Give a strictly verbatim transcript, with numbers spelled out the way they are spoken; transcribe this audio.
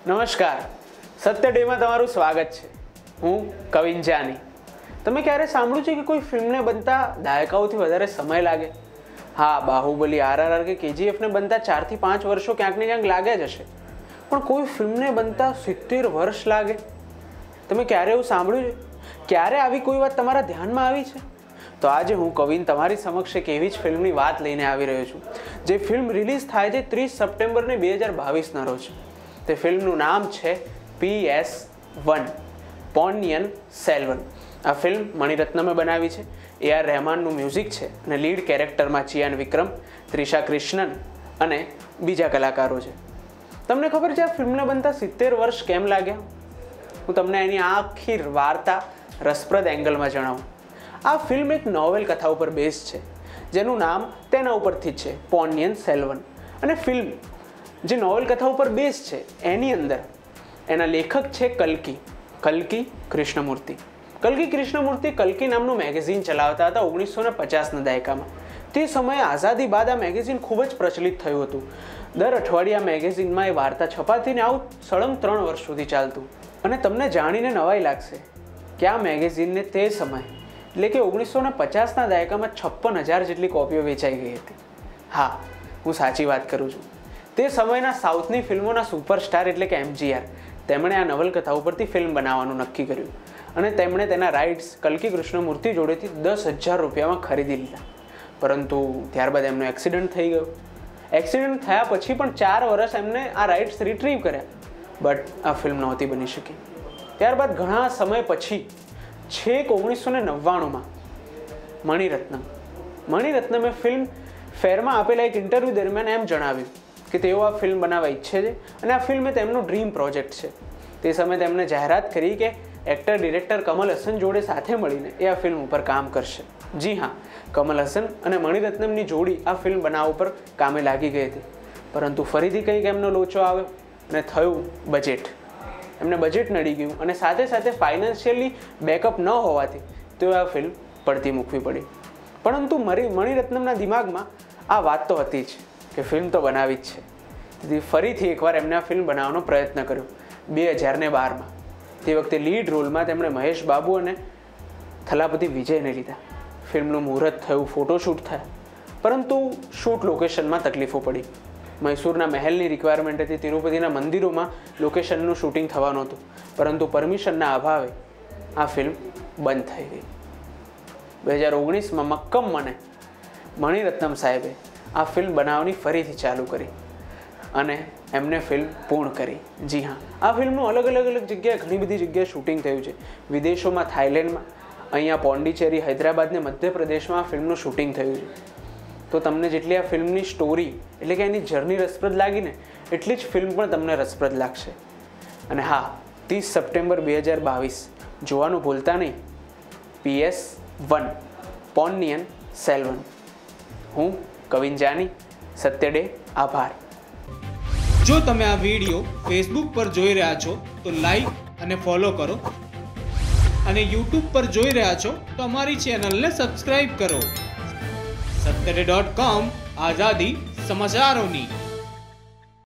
નમસ્કાર, સત્ય ડેમાં તમારું સ્વાગત છે। હું કવિન જાની। તમે ક્યારે સાંભળ્યું છે કે કોઈ ફિલ્મને બનતા દાયકાઓથી વધારે સમય લાગે? હા, બાહુબલી, આરઆરઆર કે કેજીએફને બનતા ચારથી પાંચ વર્ષો ક્યાંક ને ક્યાંક લાગે જ હશે, પણ કોઈ ફિલ્મને બનતા સિત્તેર વર્ષ લાગે? તમે ક્યારે એવું સાંભળ્યું છે? ક્યારે આવી કોઈ વાત તમારા ધ્યાનમાં આવી છે? તો આજે હું કવિન તમારી સમક્ષ એક એવી જ ફિલ્મની વાત લઈને આવી રહ્યો છું, જે ફિલ્મ રિલીઝ થાય છે ત્રીસ સપ્ટેમ્બરને બે હજાર બાવીસના રોજ। તે ફિલ્મનું નામ છે પી એસ વન, પોન્નિયન સેલ્વન। આ ફિલ્મ મણિરત્નમે બનાવી છે, એ આર રહેમાનનું મ્યુઝિક છે અને લીડ કેરેક્ટરમાં ચિયાન વિક્રમ, ત્રિષા કૃષ્ણન અને બીજા કલાકારો છે। તમને ખબર છે આ ફિલ્મને બનતા સિત્તેર વર્ષ કેમ લાગ્યા? હું તમને એની આખી વાર્તા રસપ્રદ એંગલમાં જણાવું। આ ફિલ્મ એક નોવેલ કથા ઉપર બેઝ છે, જેનું નામ તેના ઉપરથી જ છે, પોન્નિયન સેલ્વન। અને ફિલ્મ જે નોવેલ કથા ઉપર બેઝ છે એની અંદર એના લેખક છે કલ્કી કલ્કી કૃષ્ણમૂર્તિ। કલ્કી કૃષ્ણમૂર્તિ કલ્કી નામનું મેગેઝિન ચલાવતા હતા ઓગણીસો ને પચાસના દાયકામાં। તે સમયે આઝાદી બાદ આ મેગેઝિન ખૂબ જ પ્રચલિત થયું હતું। દર અઠવાડિયા મેગેઝિનમાં એ વાર્તા છપાતી ને આવું સળંગ ત્રણ વર્ષ સુધી ચાલતું। અને તમને જાણીને નવાઈ લાગશે કે આ મેગેઝિનને તે સમયે એટલે કે ઓગણીસો ને પચાસના દાયકામાં છપ્પન હજાર જેટલી કોપીઓ વેચાઈ ગઈ હતી। હા, હું સાચી વાત કરું છું। તે સમયના સાઉથની ફિલ્મોના સુપરસ્ટાર એટલે કે એમ જી આર, તેમણે આ નવલકથા ઉપરથી ફિલ્મ બનાવવાનું નક્કી કર્યું અને તેમણે તેના રાઇટ્સ કલ્કી કૃષ્ણમૂર્તિ જોડેથી દસ હજાર રૂપિયામાં ખરીદી લીધા। પરંતુ ત્યારબાદ એમનો એક્સિડન્ટ થઈ ગયો। એક્સિડન્ટ થયા પછી પણ ચાર વર્ષ એમને આ રાઇટ્સ રિટ્રીવ કર્યા, બટ આ ફિલ્મ નહોતી બની શકી। ત્યારબાદ ઘણા સમય પછી છેક ઓગણીસો ને નવ્વાણુંમાં મણિરત્નમ મણિરત્નમે ફિલ્મ ફેરમાં આપેલા એક ઇન્ટરવ્યૂ દરમિયાન એમ જણાવ્યું કે તેઓ આ ફિલ્મ બનાવવા ઈચ્છે છે અને આ ફિલ્મ એ તેમનું ડ્રીમ પ્રોજેક્ટ છે। તે સમયે તેમણે જાહેરાત કરી કે એક્ટર ડિરેક્ટર કમલ હસન જોડે સાથે મળીને એ આ ફિલ્મ ઉપર કામ કરશે। જી હા, કમલ હસન અને મણિરત્નમની જોડી આ ફિલ્મ બનાવવા ઉપર કામે લાગી ગઈ હતી, પરંતુ ફરીથી કંઈક એમનો લોચો આવ્યો અને થયું બજેટ। એમને બજેટ નડી ગયું અને સાથે સાથે ફાઇનાન્શિયલી બેકઅપ ન હોવાથી તેઓ આ ફિલ્મ પડતી મૂકવી પડી। પરંતુ મરી મણિરત્નમના દિમાગમાં આ વાત તો હતી જ કે ફિલ્મ તો બનાવી જ છે, તેથી ફરીથી એકવાર એમને આ ફિલ્મ બનાવવાનો પ્રયત્ન કર્યો બે હજાર ને બારમાં। તે વખતે લીડ રોલમાં તેમણે મહેશ બાબુ અને થલાપતિ વિજયને લીધા। ફિલ્મનું મુહૂર્ત થયું, ફોટોશૂટ થયા, પરંતુ શૂટ લોકેશનમાં તકલીફો પડી। મૈસૂરના મહેલની રિક્વાયરમેન્ટ હતી, તિરુપતિના મંદિરોમાં લોકેશનનું શૂટિંગ થવાનું હતું, પરંતુ પરમિશનના અભાવે આ ફિલ્મ બંધ થઈ ગઈ। બે હજાર ઓગણીસમાં મક્કમ મને મણિરત્નમ સાહેબે આ ફિલ્મ બનાવવાની ફરીથી ચાલુ કરી અને એમને ફિલ્મ પૂર્ણ કરી। જી હા, આ ફિલ્મનું અલગ અલગ અલગ જગ્યાએ ઘણી બધી જગ્યાએ શૂટિંગ થયું છે। વિદેશોમાં, થાઇલેન્ડમાં, અહીંયા પોંડિચેરી, હૈદરાબાદ ને મધ્યપ્રદેશમાં આ ફિલ્મનું શૂટિંગ થયું છે। તો તમને જેટલી આ ફિલ્મની સ્ટોરી એટલે કે એની જર્ની રસપ્રદ લાગીને એટલી જ ફિલ્મ પણ તમને રસપ્રદ લાગશે। અને હા, ત્રીસ સપ્ટેમ્બર બે હજાર બાવીસ જોવાનું ભૂલતા નહીં, પી એસ વન, પોન્નિયન સેલ્વન। હું કવિન જાની, સત્ય ડે, આભાર। જો તમે આ વિડીયો ફેસબુક પર જોઈ રહ્યા છો તો લાઈક અને ફોલો કરો, અને યુટ્યુબ પર જોઈ રહ્યા છો તો અમારી ચેનલને સબસ્ક્રાઇબ કરો। સત્ય ડે ડોટ કોમ, આઝાદી સમાચારોની।